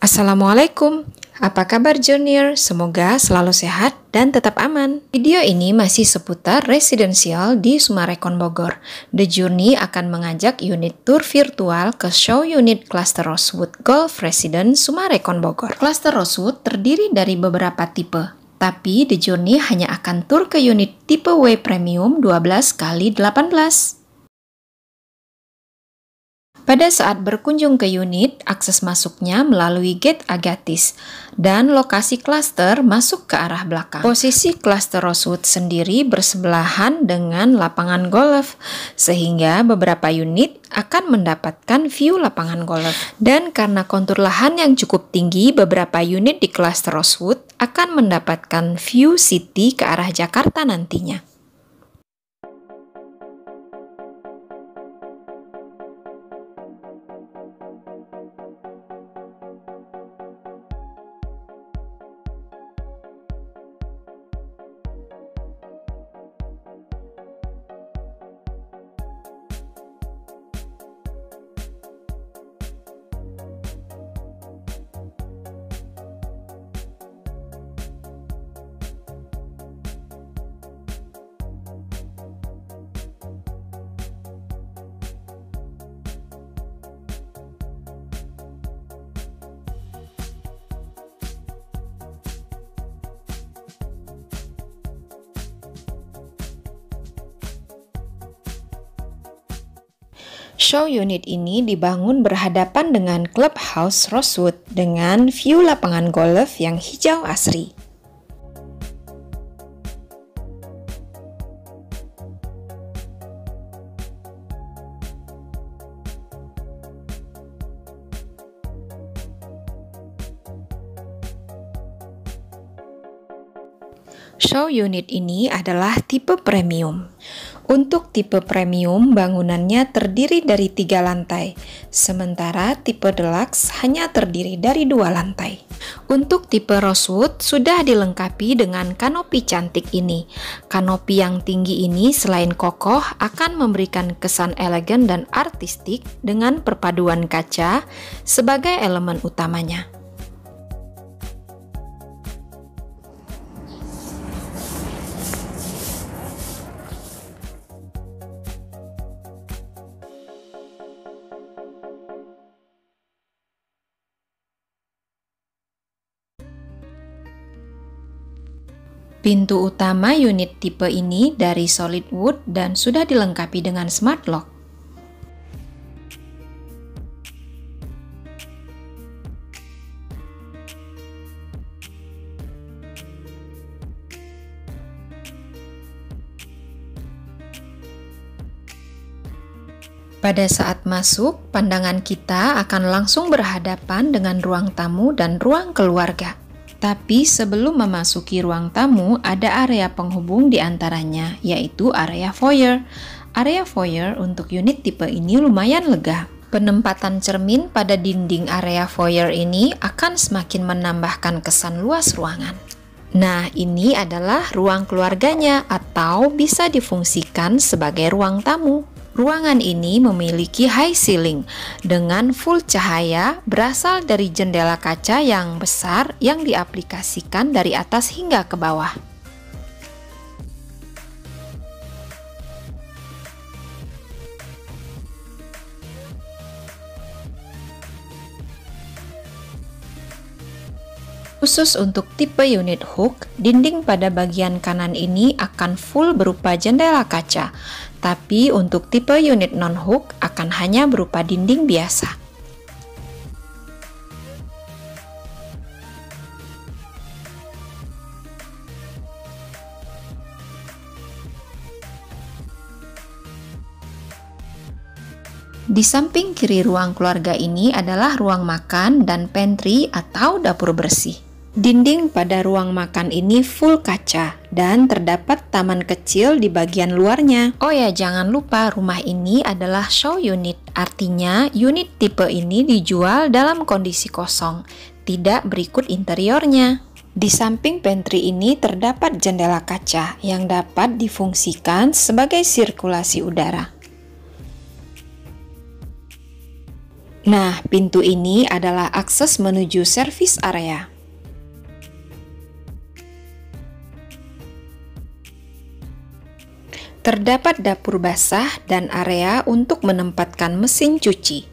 Assalamualaikum, apa kabar Junior? Semoga selalu sehat dan tetap aman. Video ini masih seputar residensial di Sumarekon Bogor. The Journey akan mengajak unit tour virtual ke show unit Cluster Rosewood Golf Residence Sumarekon Bogor. Cluster Rosewood terdiri dari beberapa tipe, tapi The Journey hanya akan tur ke unit tipe W Premium 12x18. Pada saat berkunjung ke unit, akses masuknya melalui gate Agatis dan lokasi cluster masuk ke arah belakang. Posisi cluster Rosewood sendiri bersebelahan dengan lapangan golf, sehingga beberapa unit akan mendapatkan view lapangan golf. Dan karena kontur lahan yang cukup tinggi, beberapa unit di cluster Rosewood akan mendapatkan view city ke arah Jakarta nantinya. Show unit ini dibangun berhadapan dengan Clubhouse Rosewood dengan view lapangan golf yang hijau asri. Show unit ini adalah tipe premium. Untuk tipe premium, bangunannya terdiri dari 3 lantai, sementara tipe deluxe hanya terdiri dari 2 lantai. Untuk tipe Rosewood sudah dilengkapi dengan kanopi cantik ini. Kanopi yang tinggi ini selain kokoh akan memberikan kesan elegan dan artistik dengan perpaduan kaca sebagai elemen utamanya. Pintu utama unit tipe ini dari solid wood dan sudah dilengkapi dengan smart lock. Pada saat masuk, pandangan kita akan langsung berhadapan dengan ruang tamu dan ruang keluarga. Tapi sebelum memasuki ruang tamu, ada area penghubung di antaranya, yaitu area foyer. Area foyer untuk unit tipe ini lumayan lega. Penempatan cermin pada dinding area foyer ini akan semakin menambahkan kesan luas ruangan. Nah, ini adalah ruang keluarganya atau bisa difungsikan sebagai ruang tamu. Ruangan ini memiliki high ceiling dengan full cahaya berasal dari jendela kaca yang besar yang diaplikasikan dari atas hingga ke bawah. Khusus untuk tipe unit Hook, dinding pada bagian kanan ini akan full berupa jendela kaca. Tapi untuk tipe unit non-hook akan hanya berupa dinding biasa. Di samping kiri ruang keluarga ini adalah ruang makan dan pantry atau dapur bersih. Dinding pada ruang makan ini full kaca dan terdapat taman kecil di bagian luarnya. Oh ya, jangan lupa rumah ini adalah show unit. Artinya unit tipe ini dijual dalam kondisi kosong, tidak berikut interiornya. Di samping pantry ini terdapat jendela kaca yang dapat difungsikan sebagai sirkulasi udara. Nah, pintu ini adalah akses menuju service area. Terdapat dapur basah dan area untuk menempatkan mesin cuci.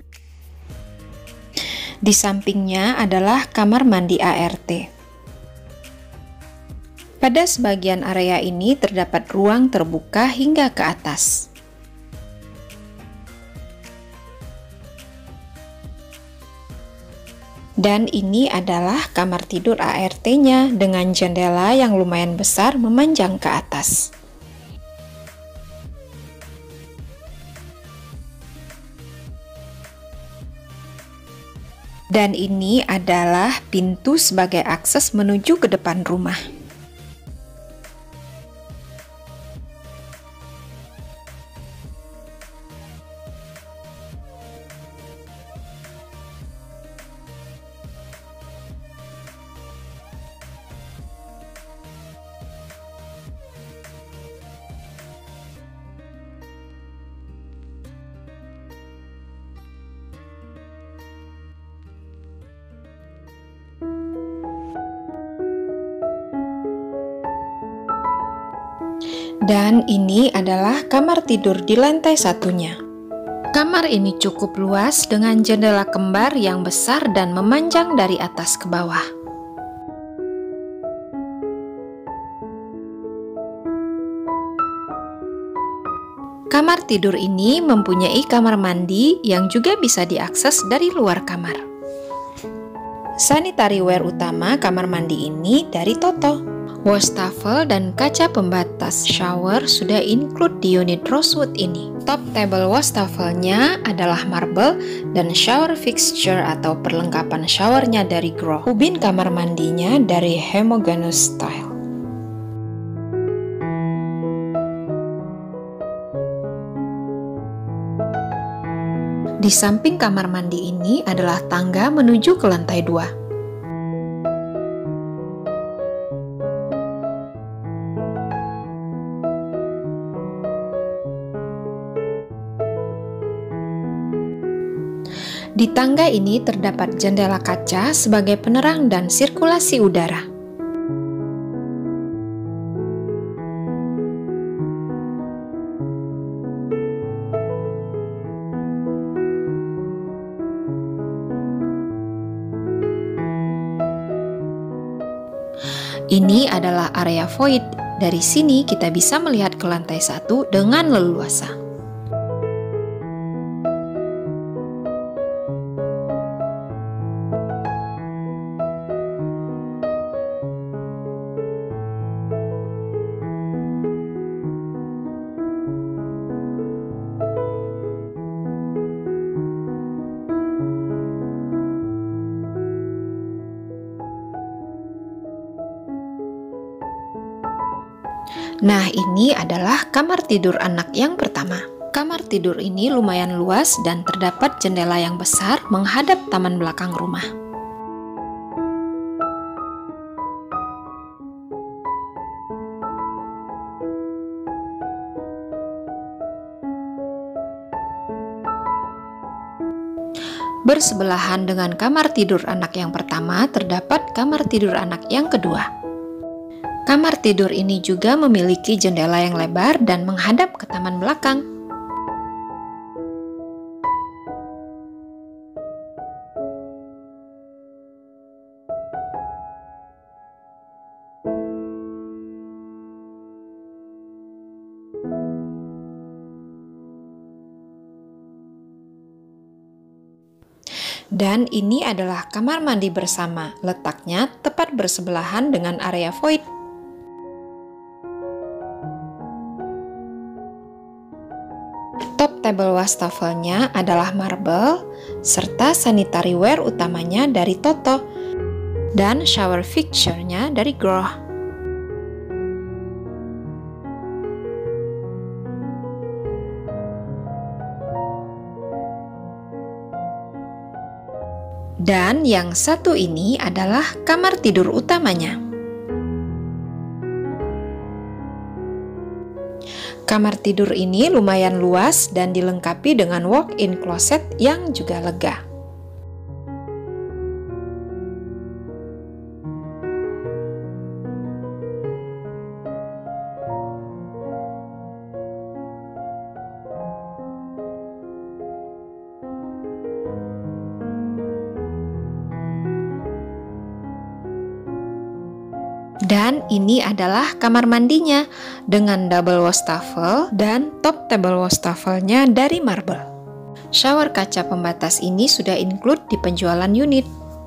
Di sampingnya adalah kamar mandi ART. Pada sebagian area ini terdapat ruang terbuka hingga ke atas. Dan ini adalah kamar tidur ART-nya dengan jendela yang lumayan besar memanjang ke atas. Dan ini adalah pintu sebagai akses menuju ke depan rumah. Dan ini adalah kamar tidur di lantai satunya. Kamar ini cukup luas dengan jendela kembar yang besar dan memanjang dari atas ke bawah. Kamar tidur ini mempunyai kamar mandi yang juga bisa diakses dari luar kamar. Sanitary ware utama kamar mandi ini dari Toto. Wastafel dan kaca pembatas shower sudah include di unit Rosewood ini. Top table wastafelnya adalah marble dan shower fixture atau perlengkapan showernya dari Grow. Ubin kamar mandinya dari homogeneous style. Di samping kamar mandi ini adalah tangga menuju ke lantai 2. Di tangga ini terdapat jendela kaca sebagai penerang dan sirkulasi udara. Ini adalah area void. Dari sini kita bisa melihat ke lantai 1 dengan leluasa. Nah, ini adalah kamar tidur anak yang pertama. Kamar tidur ini lumayan luas dan terdapat jendela yang besar menghadap taman belakang rumah. Bersebelahan dengan kamar tidur anak yang pertama, terdapat kamar tidur anak yang kedua. Kamar tidur ini juga memiliki jendela yang lebar dan menghadap ke taman belakang. Dan ini adalah kamar mandi bersama, letaknya tepat bersebelahan dengan area void. Top table wastafelnya adalah marble, serta sanitary ware utamanya dari Toto, dan shower fixture-nya dari Grow. Dan yang satu ini adalah kamar tidur utamanya. Kamar tidur ini lumayan luas dan dilengkapi dengan walk-in closet yang juga lega. Dan ini adalah kamar mandinya dengan double wastafel dan top table wastafelnya dari marble. Shower kaca pembatas ini sudah include di penjualan unit.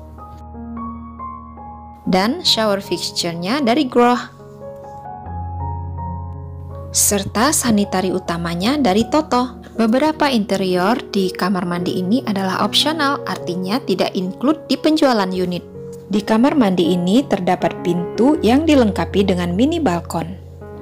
Dan shower fixture-nya dari Grohe. Serta sanitari utamanya dari Toto. Beberapa interior di kamar mandi ini adalah opsional, artinya tidak include di penjualan unit. Di kamar mandi ini terdapat pintu yang dilengkapi dengan mini balkon.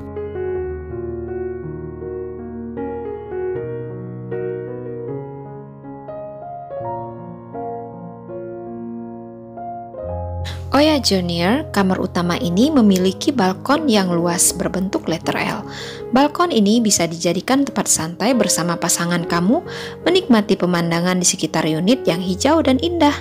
Oh ya Junior, kamar utama ini memiliki balkon yang luas berbentuk letter L. Balkon ini bisa dijadikan tempat santai bersama pasangan kamu, menikmati pemandangan di sekitar unit yang hijau dan indah.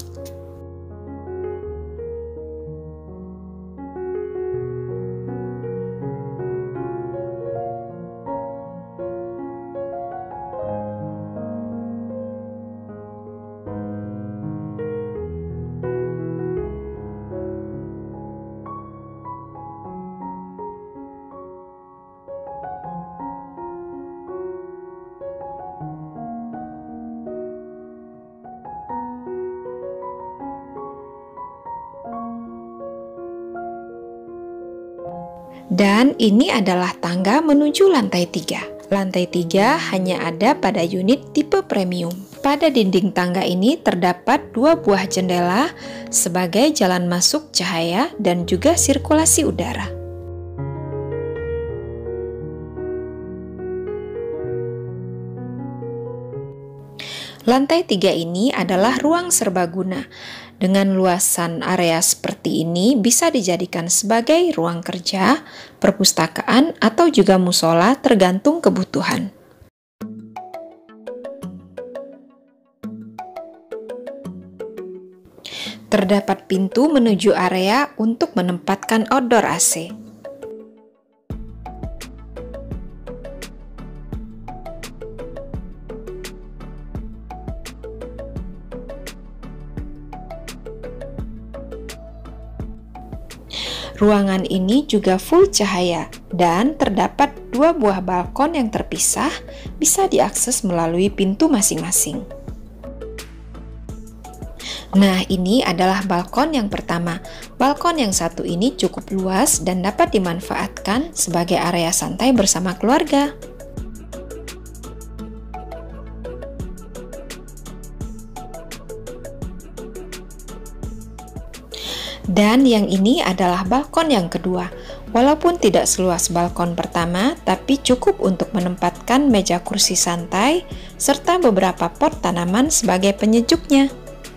Dan ini adalah tangga menuju lantai 3. Lantai 3 hanya ada pada unit tipe premium. Pada dinding tangga ini terdapat 2 buah jendela sebagai jalan masuk cahaya dan juga sirkulasi udara. Lantai 3 ini adalah ruang serbaguna. Dengan luasan area seperti ini bisa dijadikan sebagai ruang kerja, perpustakaan, atau juga musola tergantung kebutuhan. Terdapat pintu menuju area untuk menempatkan outdoor AC. Ruangan ini juga full cahaya dan terdapat 2 buah balkon yang terpisah, bisa diakses melalui pintu masing-masing. Nah, ini adalah balkon yang pertama. Balkon yang satu ini cukup luas dan dapat dimanfaatkan sebagai area santai bersama keluarga. Dan yang ini adalah balkon yang kedua. Walaupun tidak seluas balkon pertama, tapi cukup untuk menempatkan meja kursi santai serta beberapa pot tanaman sebagai penyejuknya.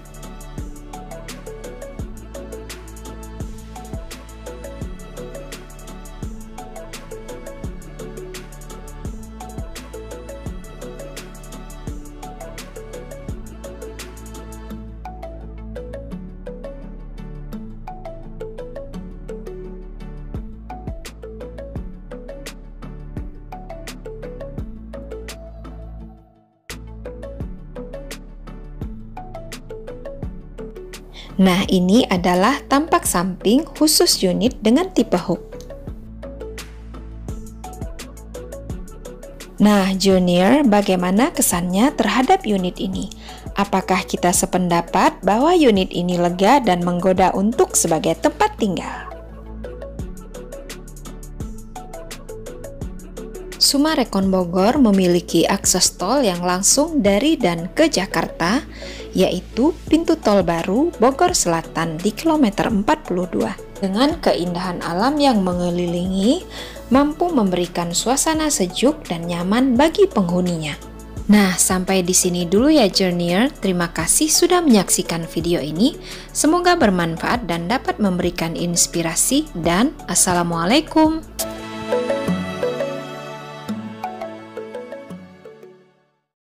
Nah, ini adalah tampak samping khusus unit dengan tipe hook. Nah, Junior, bagaimana kesannya terhadap unit ini? Apakah kita sependapat bahwa unit ini lega dan menggoda untuk sebagai tempat tinggal? Summarecon Bogor memiliki akses tol yang langsung dari dan ke Jakarta, yaitu pintu tol baru Bogor Selatan di kilometer 42. Dengan keindahan alam yang mengelilingi, mampu memberikan suasana sejuk dan nyaman bagi penghuninya. Nah, sampai di sini dulu ya Journeyer. Terima kasih sudah menyaksikan video ini. Semoga bermanfaat dan dapat memberikan inspirasi, dan Assalamualaikum.